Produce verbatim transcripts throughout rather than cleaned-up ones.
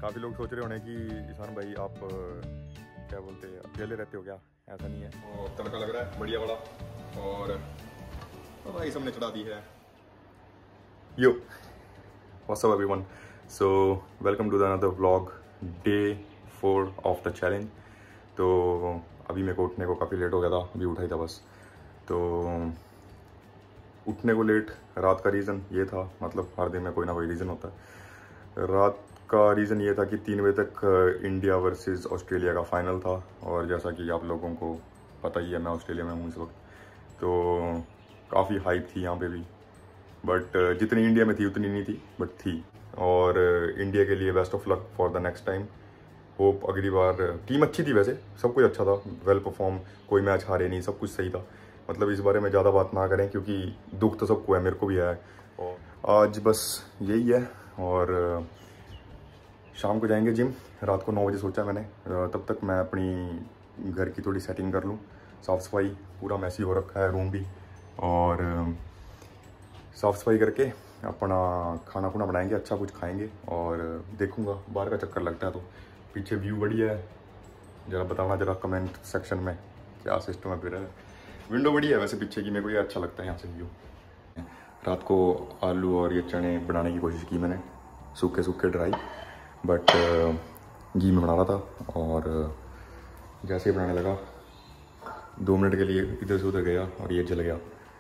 काफ़ी लोग सोच रहे होने कि ईशान भाई आप क्या बोलते हैं अकेले रहते हो क्या? ऐसा नहीं है। और तड़का लग रहा है बढ़िया वाला और भाई सबने चढ़ा दी है। Yo what's up everyone, so welcome to the another vlog day four of the challenge. तो अभी मेरे को उठने को काफ़ी लेट हो गया था, अभी उठा ही था बस। तो उठने को लेट रात का रीज़न ये था, मतलब हर दिन में कोई ना कोई रीज़न होता है। रात का रीज़न ये था कि तीन बजे तक इंडिया वर्सेस ऑस्ट्रेलिया का फाइनल था और जैसा कि आप लोगों को पता ही है मैं ऑस्ट्रेलिया में हूँ इस वक्त, तो काफ़ी हाइप थी यहाँ पे भी, बट जितनी इंडिया में थी उतनी नहीं थी, बट थी। और इंडिया के लिए best of luck for the next time. Hope अगली बार टीम अच्छी थी, वैसे सब कुछ अच्छा था, वेल परफॉर्म, कोई मैच हारे नहीं, सब कुछ सही था। मतलब इस बारे में ज़्यादा बात ना करें क्योंकि दुख तो सबको है, मेरे को भी है। और आज बस यही है और शाम को जाएंगे जिम। रात को नौ बजे सोचा मैंने, तब तक मैं अपनी घर की थोड़ी सेटिंग कर लूँ, साफ़ सफाई, पूरा मैसी हो रखा है रूम भी, और साफ़ सफाई करके अपना खाना खुना बनाएंगे, अच्छा कुछ खाएंगे और देखूँगा बाहर का चक्कर लगता है तो। पीछे व्यू बढ़िया है, ज़रा बताना ज़रा कमेंट सेक्शन में क्या सिस्टम है। फिर विंडो बढ़िया है वैसे पीछे की, मेरे को ये अच्छा लगता है यहाँ से व्यू। रात को आलू और ये चने बनाने की कोशिश की मैंने, सूखे सूखे ड्राई, बट घी में बना रहा था और जैसे ही बनाने लगा दो मिनट के लिए इधर से उधर गया और ये जल गया।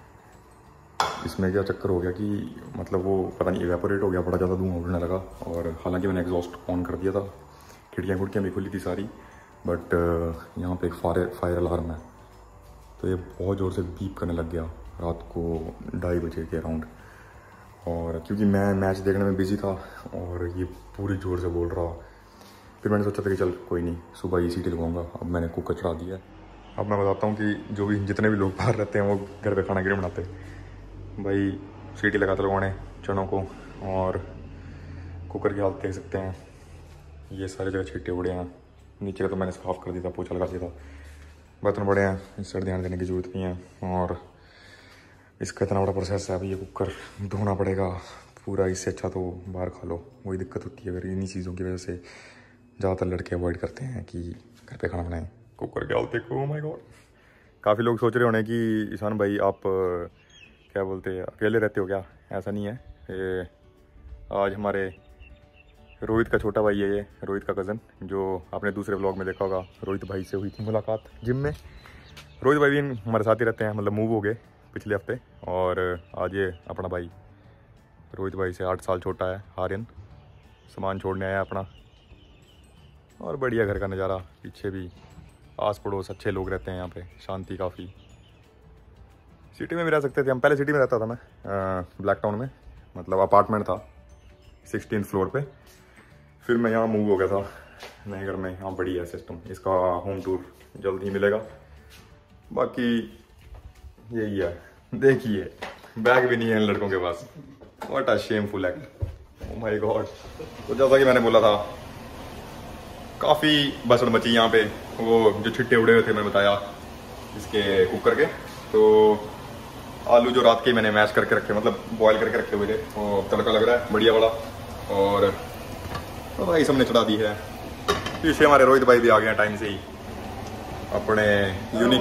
इसमें क्या चक्कर हो गया कि मतलब वो पता नहीं इवेपोरेट हो गया, बड़ा ज़्यादा धुआं उड़ने लगा। और हालांकि मैंने एग्जॉस्ट ऑन कर दिया था, खिड़कियाँ खुड़कियाँ भी खुली थी सारी, बट यहाँ पे एक फायर फायर अलार्म है, तो ये बहुत ज़ोर से बीप करने लग गया रात को ढाई बजे के अराउंड। और क्योंकि मैं मैच देखने में बिजी था और ये पूरी ज़ोर से बोल रहा, फिर मैंने सोचा था कि चल कोई नहीं, सुबह ही सीटी लगवाऊंगा। अब मैंने कुकर चढ़ा दिया है। अब मैं बताता हूँ कि जो भी जितने भी लोग बाहर रहते हैं वो घर पे खाना क्यों बनाते हैं। भाई सीटी लगाते लगवाने चनों को, और कुकर की हालत देख सकते हैं, ये सारी जगह छीटे उड़े हैं। नीचे का तो मैंने साफ़ कर दिया था, पोछा लगा दिया था, बर्तन बड़े हैं, इस पर ध्यान देने की ज़रूरत नहीं है। और इसका इतना बड़ा प्रोसेस है, अभी ये कुकर धोना पड़ेगा पूरा। इससे अच्छा तो बाहर खा लो, वही दिक्कत होती है। अगर इन्हीं चीज़ों की वजह से ज़्यादातर लड़के अवॉइड करते हैं कि घर पे खाना बनाएं। कुकर के हालत देखो, ओह माय गॉड। काफ़ी लोग सोच रहे होने कि ईशान भाई आप क्या बोलते हैं अकेले रहते हो क्या? ऐसा नहीं है। ये आज हमारे रोहित का छोटा भाई है, ये रोहित का कज़न, जो आपने दूसरे व्लॉग में देखा होगा। रोहित भाई से हुई थी मुलाकात जिम में। रोहित भाई भी हमारे साथ ही रहते हैं, मतलब मूव हो गए पिछले हफ्ते, और आज ये अपना भाई रोहित भाई से आठ साल छोटा है, आर्यन, सामान छोड़ने आया अपना। और बढ़िया घर का नज़ारा, पीछे भी आस पड़ोस अच्छे लोग रहते हैं यहाँ पे, शांति काफ़ी। सिटी में भी रह सकते थे हम, पहले सिटी में रहता था मैं, ब्लैक टाउन में, मतलब अपार्टमेंट था सिक्सटीन फ्लोर पे। फिर मैं यहाँ मूव हो गया था नए घर में। यहाँ बढ़िया है सिस्टम, इसका होम टूर जल्द ही मिलेगा। बाकी यही है, देखिए बैग भी नहीं है इन लड़कों के पास। What a shameful act, oh my god. तो जैसा कि मैंने बोला था, काफ़ी बसड़ मची यहाँ पे। वो जो छिट्टे उड़े हुए थे मैंने बताया इसके कुकर के, तो आलू जो रात के मैंने मैश करके रखे, मतलब बॉयल करके रखे हुए थे, वो तड़का लग रहा है बढ़िया वाला। और तो भाई सबने चढ़ा दी है। पीछे हमारे रोहित भाई भी आ गए टाइम से ही, अपने यूनिक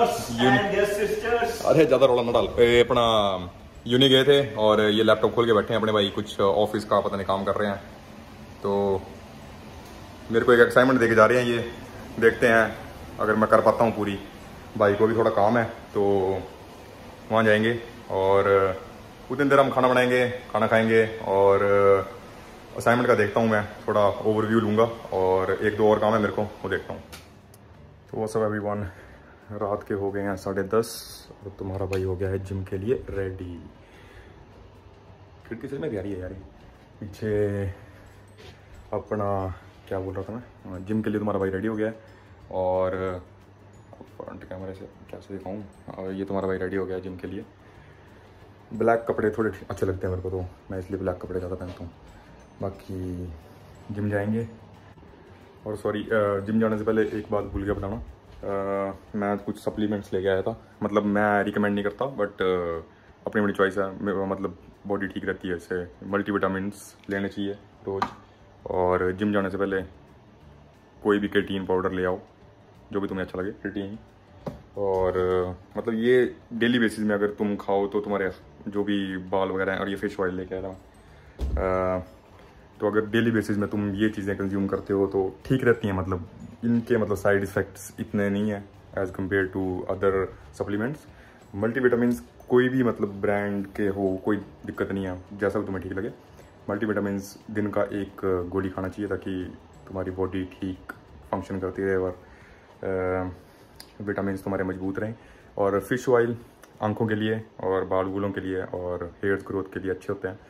अरे ज़्यादा रोला ना डाल, अपना यूनिक गए थे और ये लैपटॉप खोल के बैठे हैं अपने भाई, कुछ ऑफिस का पता नहीं काम कर रहे हैं। तो मेरे को एक असाइनमेंट देके जा रहे हैं, ये देखते हैं अगर मैं कर पाता हूँ पूरी। भाई को भी थोड़ा काम है तो वहाँ जाएंगे और उतनी देर हम खाना बनाएंगे, खाना खाएंगे, और असाइनमेंट का देखता हूँ मैं, थोड़ा ओवरव्यू लूँगा और एक दो और काम है मेरे को, वो देखता हूँ। तो वो सब अभी वन रात के हो गए हैं साढ़े दस और तुम्हारा भाई हो गया है जिम के लिए रेडी। खिड़की से में भी आ रही है यार, पीछे अपना क्या बोल रहा था मैं, जिम के लिए तुम्हारा भाई रेडी हो गया है। और फ्रंट कैमरे से कैसे दिखाऊँ, ये तुम्हारा भाई रेडी हो गया है जिम के लिए। ब्लैक कपड़े थोड़े अच्छे लगते हैं मेरे को, तो मैं इसलिए ब्लैक कपड़े ज़्यादा पहनता हूँ। बाकी जिम जाएंगे। और सॉरी, जिम जाने से पहले एक बात भूल गया बताना, uh, मैं कुछ सप्लीमेंट्स लेके आया था। मतलब मैं रिकमेंड नहीं करता, बट uh, अपनी बड़ी चॉइस है, मतलब बॉडी ठीक रहती है इससे। मल्टीविटामिन्स लेने चाहिए रोज़, और जिम जाने से पहले कोई भी क्रिएटिन पाउडर ले आओ, जो भी तुम्हें अच्छा लगे, क्रिएटिन। और मतलब ये डेली बेसिस में अगर तुम खाओ तो तुम्हारे जो भी बाल वगैरह हैं, और ये फिश ऑयल लेके आ रहा हूँ, तो अगर डेली बेसिस में तुम ये चीज़ें कंज्यूम करते हो तो ठीक रहती हैं। मतलब इनके मतलब साइड इफ़ेक्ट्स इतने नहीं हैं as compare to other supplements. Multivitamins कोई भी मतलब ब्रांड के हो, कोई दिक्कत नहीं है, जैसा भी तुम्हें ठीक लगे। मल्टीविटामिन्स दिन का एक गोली खाना चाहिए ताकि तुम्हारी बॉडी ठीक फंक्शन करती रहे और विटामिन्स तुम्हारे मजबूत रहें। और फिश ऑयल आंखों के लिए और बाल बूलों के लिए और हेयर ग्रोथ के लिए अच्छे होते हैं।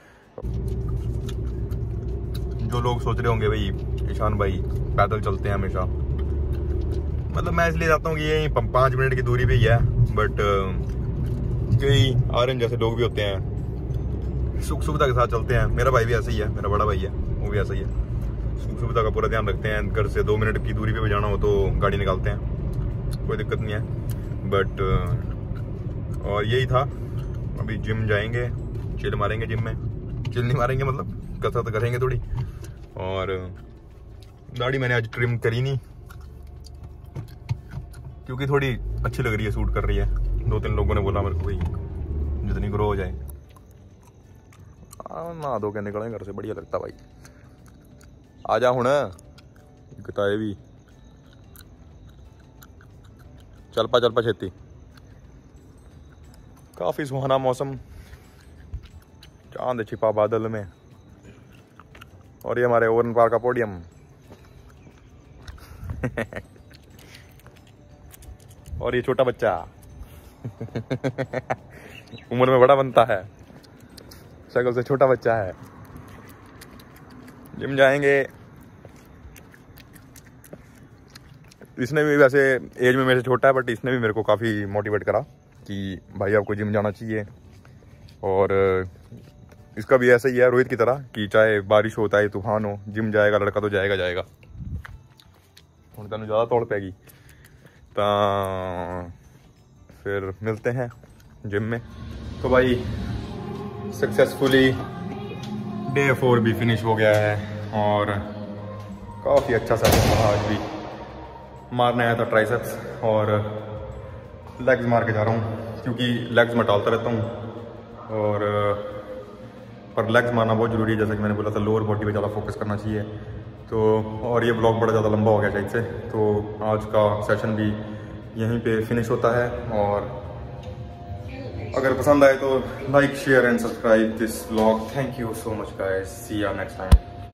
जो लोग सोच रहे होंगे भाई ईशान भाई पैदल चलते हैं हमेशा, मतलब मैं इसलिए जाता हूँ कि यही पाँच मिनट की दूरी पे ही है, बट कई आर्यन जैसे लोग भी होते हैं, सुख सुविधा के साथ चलते हैं। मेरा भाई भी ऐसा ही है, मेरा बड़ा भाई है, वो भी ऐसा ही है, सुख सुविधा का पूरा ध्यान रखते हैं। घर से दो मिनट की दूरी पे भी जाना हो तो गाड़ी निकालते हैं, कोई दिक्कत नहीं है। बट और यही था, अभी जिम जाएंगे, चिल मारेंगे जिम में, चिल नहीं मारेंगे मतलब कसरत करेंगे थोड़ी। और दाढ़ी मैंने आज ट्रिम करी नहीं क्योंकि थोड़ी अच्छी लग रही है, सूट कर रही है। दो तीन लोगों ने बोला मेरे को भाई जितनी ग्रो हो जाए। ना दो के निकले घर से, बढ़िया लगता भाई। आ जा हुण किताए भी, चल पा चल पा छेती। काफी सुहाना मौसम, चांद छिपा बादल में, और ये हमारे ओवन पार्क का पोडियम। और ये छोटा बच्चा उम्र में बड़ा बनता है, शक्ल से छोटा बच्चा है। जिम जाएंगे, इसने भी वैसे एज में मेरे से छोटा है, बट इसने भी मेरे को काफ़ी मोटिवेट करा कि भाई आपको जिम जाना चाहिए। और इसका भी ऐसा ही है रोहित की तरह कि चाहे बारिश हो चाहे तूफान हो, जिम जाएगा लड़का तो जाएगा जाएगा। ਹੁਣ ਤੈਨੂੰ ज़्यादा तौड़ पैगी तो फिर मिलते हैं जिम में। तो भाई सक्सेसफुली डे फोर भी फिनिश हो गया है और काफ़ी अच्छा सा रहा। आज भी मारने आया था ट्राइसेप्स और लेग्स मार के जा रहा हूँ क्योंकि लेग्स मैं टालता रहता हूँ, और पर लेग्स मारना बहुत ज़रूरी है। जैसा कि मैंने बोला था, लोअर बॉडी पे ज़्यादा फोकस करना चाहिए। तो और ये ब्लॉग बड़ा ज़्यादा लंबा हो गया शायद से, तो आज का सेशन भी यहीं पे फिनिश होता है। और अगर पसंद आए तो like share and subscribe this blog. Thank you so much guys, see you next time.